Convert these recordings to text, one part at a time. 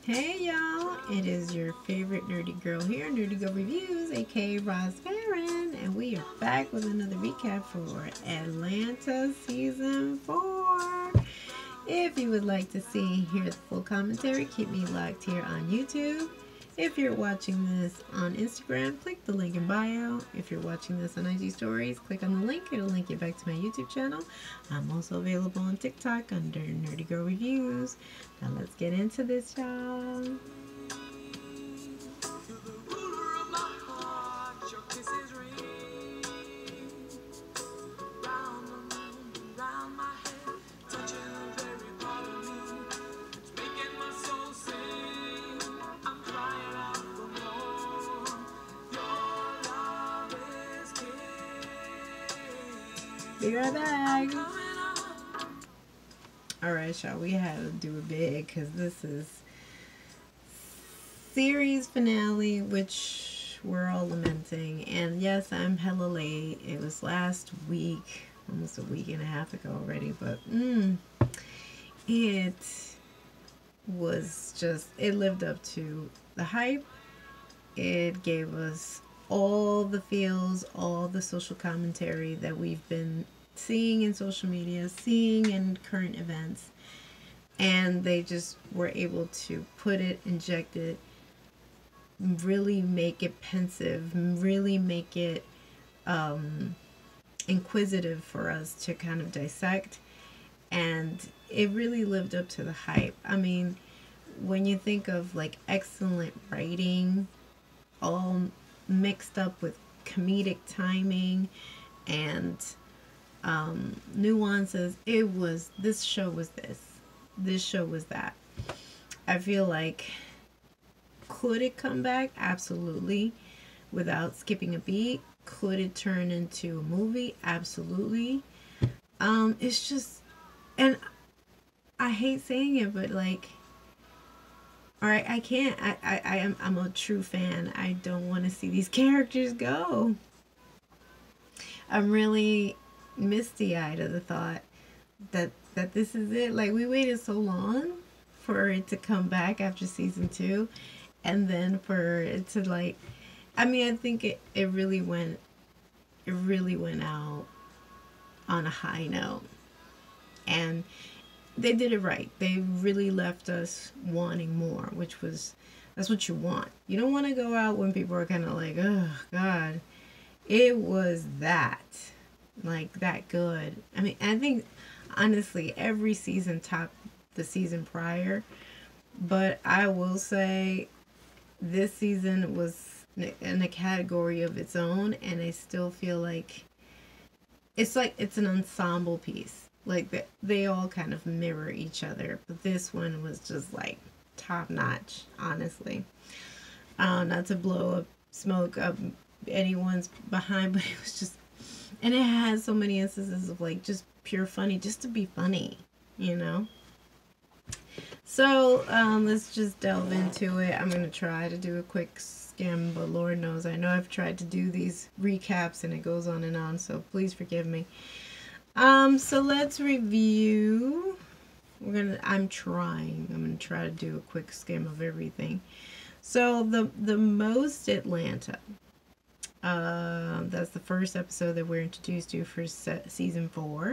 Hey y'all, it is your favorite nerdy girl here, Nerdy Girl Reviews, aka Roz Farron, and we are back with another recap for Atlanta Season 4. If you would like to see and hear the full commentary, keep me locked here on YouTube. If you're watching this on Instagram, click the link in bio. If you're watching this on IG Stories, click on the link. It'll link you back to my YouTube channel. I'm also available on TikTok under Nerdy Girl Reviews. Now let's get into this, y'all. Be right back. Alright, y'all, we had to do it big because this is series finale, which we're all lamenting. And yes, I'm hella late. It was last week, almost a week and a half ago already, but it was just, it lived up to the hype. It gave us all the feels, all the social commentary that we've been seeing in social media, seeing in current events, and they just were able to put it, inject it, really make it pensive, really make it inquisitive for us to kind of dissect, and it really lived up to the hype. I mean, when you think of like excellent writing, all mixed up with comedic timing and nuances, this show was this show was that. I feel like, could it come back? Absolutely. Without skipping a beat. Could it turn into a movie? Absolutely. It's just, and I hate saying it, but like, alright, I can't. I'm a true fan. I don't want to see these characters go. I'm really misty-eyed at the thought that this is it. Like, we waited so long for it to come back after season 2, and then for it to, like, I mean, I think it really went out on a high note, and they did it right. They really left us wanting more, which was, that's what you want. You don't want to go out when people are kind of like, oh god. It was that, like, that good. I mean, I think honestly every season topped the season prior, but I will say this season was in a category of its own, and I still feel like it's an ensemble piece. Like, they all kind of mirror each other, but this one was just like top notch, honestly. Not to blow up smoke up anyone's behind, but it was just, and it has so many instances of like just pure funny, just to be funny, you know. So let's just delve into it. I'm gonna try to do a quick skim, but Lord knows I know I've tried to do these recaps and it goes on and on, so please forgive me. So let's review. I'm gonna try to do a quick skim of everything. So the most Atlanta. That's the first episode that we're introduced to for season 4.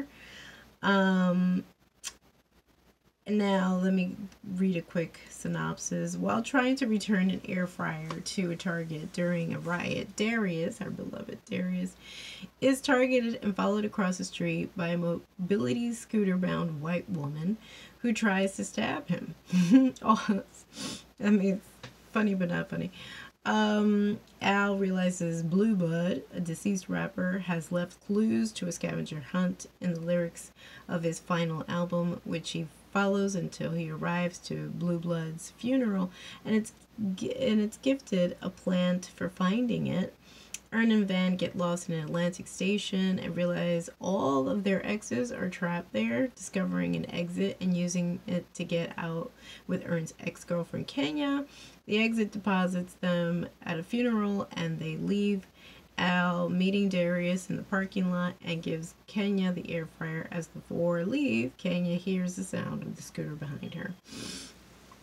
Now let me read a quick synopsis. While trying to return an air fryer to a Target during a riot, Darius, our beloved Darius, is targeted and followed across the street by a mobility scooter-bound white woman who tries to stab him. Oh, I mean, funny but not funny. Al realizes Blue Blood, a deceased rapper, has left clues to a scavenger hunt in the lyrics of his final album, which he follows until he arrives to Blue Blood's funeral, and it's gifted a plant for finding it. Ern and Van get lost in an Atlantic station and realize all of their exes are trapped there, discovering an exit and using it to get out with Ern's ex-girlfriend Kenya. The exit deposits them at a funeral and they leave. Al meeting Darius in the parking lot and gives Kenya the air fryer. As the four leave, Kenya hears the sound of the scooter behind her.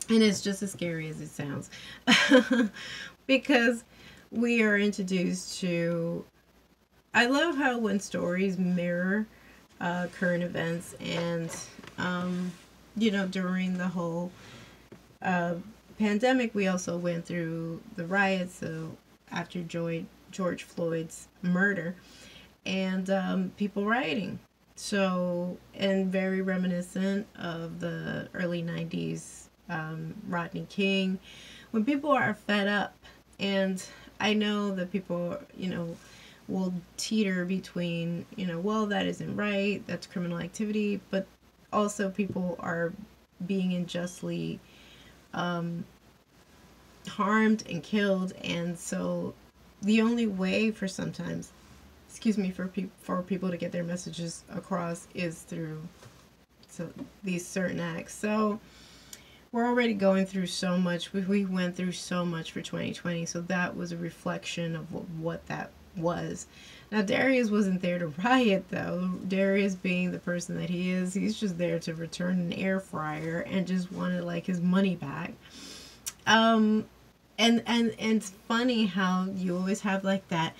And it's just as scary as it sounds. Because we are introduced to, I love how when stories mirror current events, and um, during the whole uh, pandemic, we also went through the riots, so after George Floyd's murder, and people rioting. So, and very reminiscent of the early 90s, Rodney King, when people are fed up. And I know that people, will teeter between, well, that isn't right, that's criminal activity, but also people are being unjustly um, harmed and killed. And so the only way for sometimes, excuse me, for people to get their messages across is through these certain acts. So we're already going through so much. We went through so much for 2020, so that was a reflection of what that was. Now Darius wasn't there to riot, though. Darius, being the person that he is, he's just there to return an air fryer and just wanted like his money back. um and it's funny how you always have like that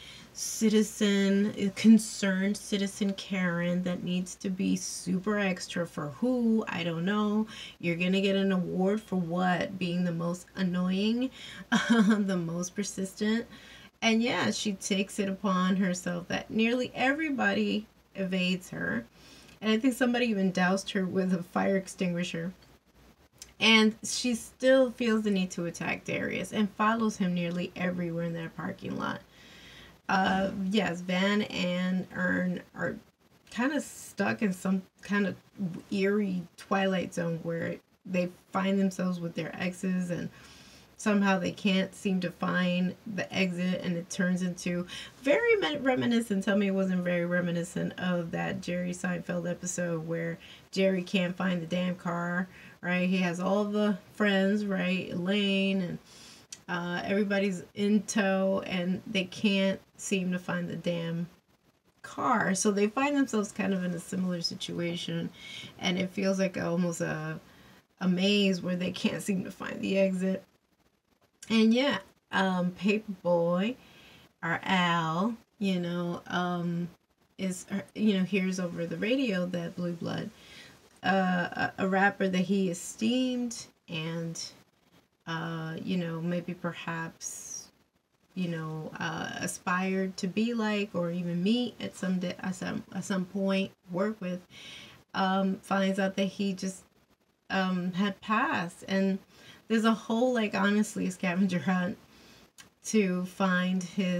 concerned citizen Karen that needs to be super extra for who, I don't know. You're gonna get an award for what? Being the most annoying, the most persistent. And yeah, she takes it upon herself that nearly everybody evades her. And I think somebody even doused her with a fire extinguisher. And she still feels the need to attack Darius and follows him nearly everywhere in that parking lot. Yes, Van and Ern are kind of stuck in some kind of eerie twilight zone where they find themselves with their exes, and somehow they can't seem to find the exit, and it turns into very reminiscent. Tell me it wasn't very reminiscent of that Jerry Seinfeld episode where Jerry can't find the damn car, right? He has all the friends, right? Elaine and everybody's in tow, and they can't seem to find the damn car. So they find themselves kind of in a similar situation, and it feels like almost a maze where they can't seem to find the exit. And yeah, Paperboy, or Al, is, hears over the radio that Blue Blood, a rapper that he esteemed and maybe perhaps, aspired to be like, or even meet at some point, work with, finds out that he just had passed. And there's a whole, like, honestly, scavenger hunt to find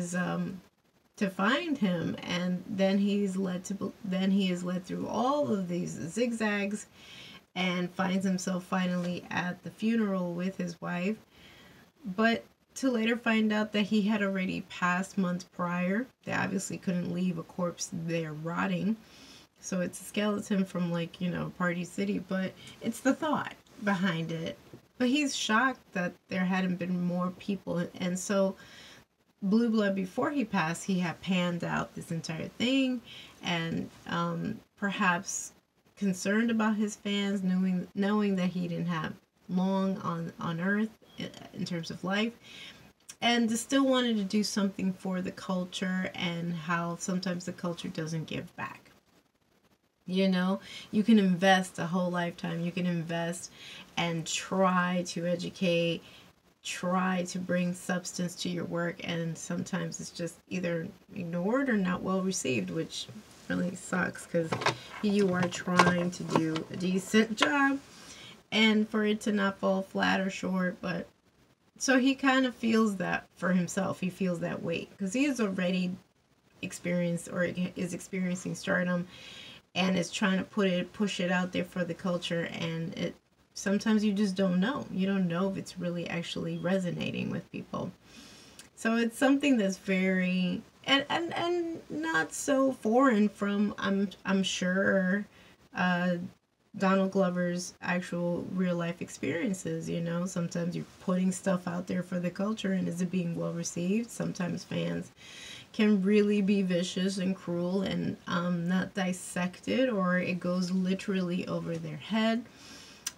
him, and then he is led through all of these zigzags, and finds himself finally at the funeral with his wife, but to later find out that he had already passed months prior. They obviously couldn't leave a corpse there rotting, so it's a skeleton from, like, Party City, but it's the thought behind it. But he's shocked that there hadn't been more people, and so Blue Blood, before he passed, he had panned out this entire thing, and perhaps concerned about his fans, knowing that he didn't have long on Earth in terms of life, and still wanted to do something for the culture, and how sometimes the culture doesn't give back. You can invest a whole lifetime, you can invest and try to educate, try to bring substance to your work, and sometimes it's just either ignored or not well received, which really sucks, because you are trying to do a decent job and for it to not fall flat or short. But so he kind of feels that for himself. He feels that weight because he has already experienced, or is experiencing, stardom, and is trying to push it out there for the culture. And it sometimes you just don't know. You don't know if it's really actually resonating with people. So it's something that's very and not so foreign from, I'm sure, Donald Glover's actual real life experiences. Sometimes you're putting stuff out there for the culture, and is it being well received? Sometimes fans can really be vicious and cruel and not dissected, or it goes literally over their head.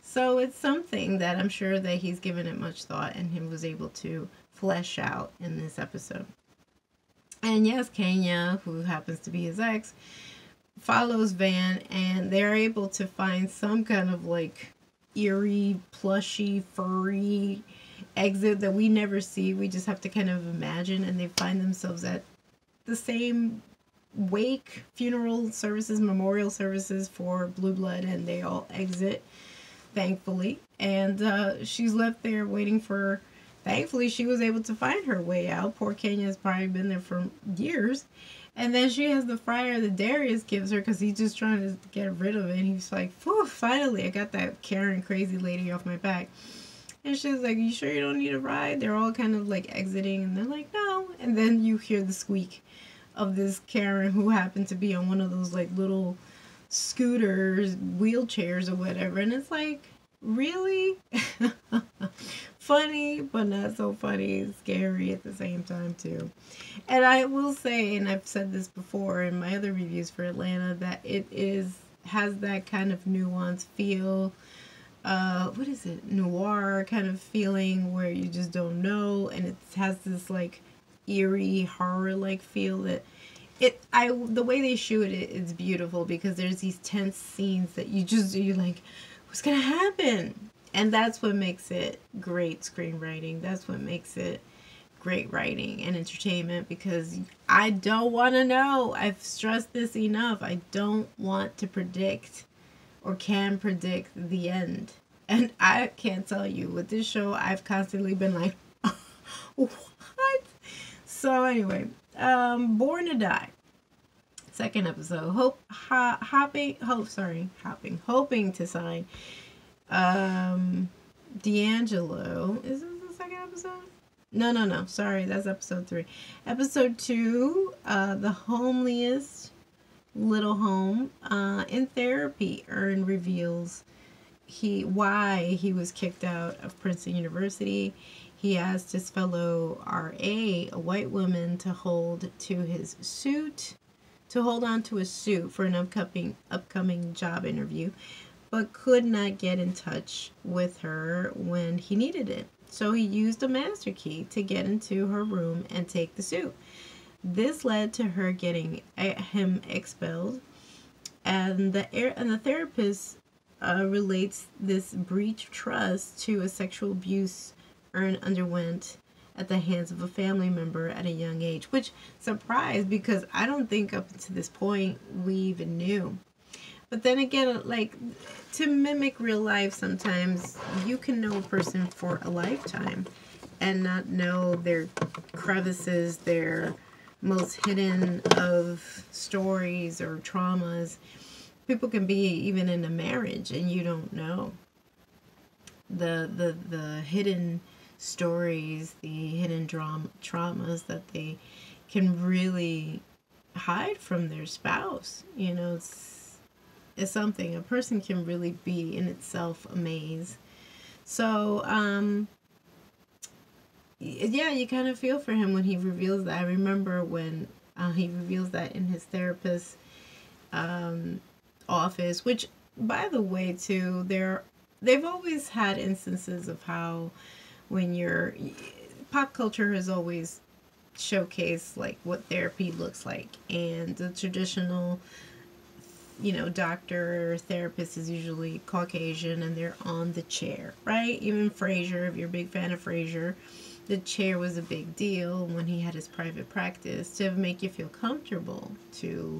So it's something that I'm sure that he's given it much thought and he was able to flesh out in this episode. And yes, Kenya, who happens to be his ex, follows Van, and they're able to find some kind of like eerie, plushy, furry exit that we never see. We just have to kind of imagine, and they find themselves at the same wake, funeral services, memorial services for Blue Blood, and they all exit, thankfully. And she's left there waiting for. Thankfully, she was able to find her way out. Poor Kenya has probably been there for years. And then she has the friar that Darius gives her because he's just trying to get rid of it. And he's like, phew, finally, I got that Karen crazy lady off my back. And she's like, you sure you don't need a ride? They're all kind of like exiting. And they're like, no. And then you hear the squeak of this Karen who happened to be on one of those like little scooters, wheelchairs or whatever. And it's like, really? Funny, but not so funny. Scary at the same time too. And I will say, and I've said this before in my other reviews for Atlanta, that it has that kind of nuanced feel. What is it? Noir kind of feeling where you just don't know, and it has this like eerie horror like feel that the way they shoot it is beautiful because there's these tense scenes that you're like, what's gonna happen? And that's what makes it great screenwriting. That's what makes it great writing and entertainment, because I don't want to know. I've stressed this enough. I don't want to predict or can predict the end. And I can't tell you, with this show, I've constantly been like, what? So anyway, Born to Die. Second episode. Hoping to sign D'Angelo. Is this the second episode? No. Sorry, that's episode 3. Episode 2, The Homeliest Little Home. In therapy, Earn reveals why he was kicked out of Princeton University. He asked his fellow RA, a white woman, to hold on to a suit for an upcoming job interview, but could not get in touch with her when he needed it. So he used a master key to get into her room and take the suit. This led to her getting him expelled, and the therapist relates this breach of trust to a sexual abuse Earn underwent at the hands of a family member at a young age, which surprised because I don't think up to this point we even knew. But then again, like, to mimic real life, sometimes you can know a person for a lifetime and not know their crevices, their most hidden of stories or traumas. People can be even in a marriage and you don't know the hidden stories, the hidden traumas that they can really hide from their spouse. You know, it's something a person can really be in itself a maze. So yeah, you kind of feel for him when he reveals that. I remember when he reveals that in his therapist's office, which, by the way, too, they've always had instances of how pop culture has always showcased like what therapy looks like, and the traditional, doctor or therapist is usually Caucasian and they're on the chair, right? Even Frasier, if you're a big fan of Frasier, the chair was a big deal when he had his private practice to make you feel comfortable to,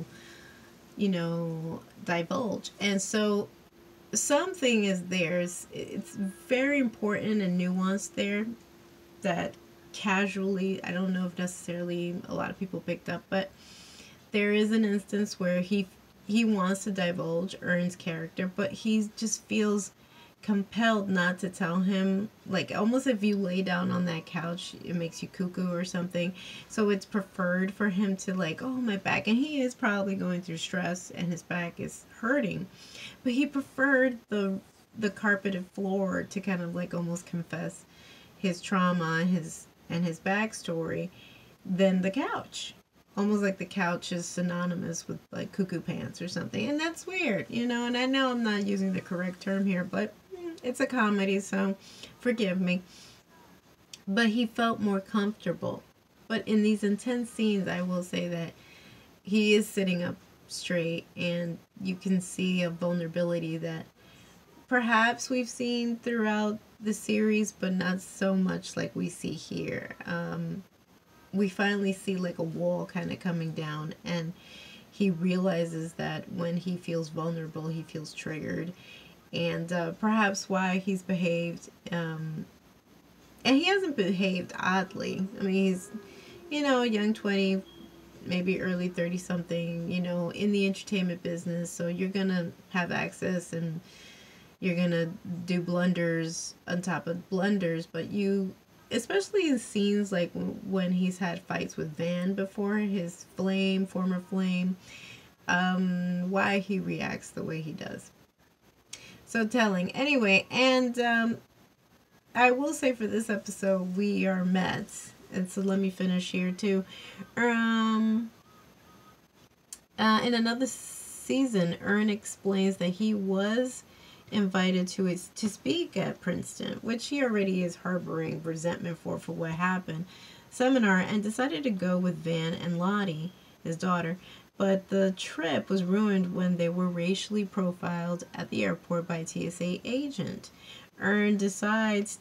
divulge. And so something is there. It's very important and nuanced there that casually, I don't know if necessarily a lot of people picked up, but there is an instance where he wants to divulge Earn's character, but he just feels compelled not to tell him. Like, almost if you lay down on that couch, it makes you cuckoo or something. So it's preferred for him to, like, oh, my back. And he is probably going through stress and his back is hurting. But he preferred the carpeted floor to kind of like almost confess his trauma and his backstory than the couch. Almost like the couch is synonymous with like cuckoo pants or something. And that's weird, and I know I'm not using the correct term here, but it's a comedy, so forgive me. But he felt more comfortable. But in these intense scenes, I will say that he is sitting up straight, and you can see a vulnerability that perhaps we've seen throughout the series, but not so much like we see here. We finally see like a wall kind of coming down, and he realizes that when he feels vulnerable, he feels triggered, and perhaps why he's behaved. And he hasn't behaved oddly. I mean, he's, a young 20, maybe early 30 something, in the entertainment business. So you're going to have access, and you're going to do blunders on top of blunders. But especially in scenes like when he's had fights with Van before, his former flame, why he reacts the way he does. So telling. Anyway, and I will say for this episode, we are met. And so let me finish here too. In another season, Earn explains that he was invited to speak at Princeton, which he already is harboring resentment for what happened, seminar, and decided to go with Van and Lottie, his daughter. But the trip was ruined when they were racially profiled at the airport by a TSA agent. Earn decides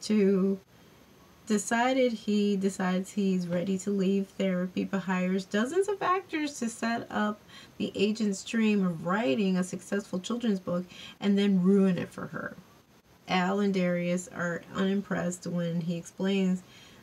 he's ready to leave therapy, but hires dozens of actors to set up the agent's dream of writing a successful children's book and then ruin it for her. Al and Darius are unimpressed when he explains